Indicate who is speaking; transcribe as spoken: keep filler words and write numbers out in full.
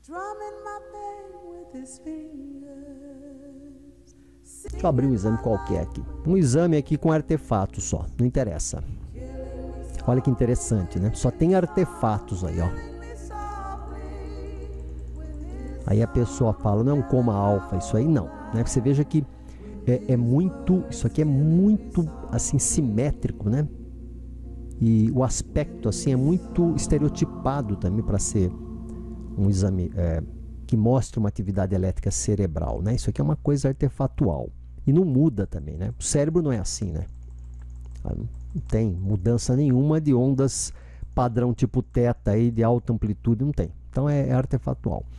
Speaker 1: Deixa eu abrir um exame qualquer aqui. Um exame aqui com artefato só, não interessa. Olha que interessante, né? Só tem artefatos aí, ó. Aí a pessoa fala, não é um coma alfa, isso aí não, né? Você veja que é, é muito, isso aqui é muito, assim, simétrico, né? E o aspecto, assim, é muito estereotipado também para ser um exame é, que mostra uma atividade elétrica cerebral, né? Isso aqui é uma coisa artefatual. E não muda também, né? O cérebro não é assim, né? Não tem mudança nenhuma de ondas padrão tipo teta aí, de alta amplitude, não tem. Então é, é artefatual.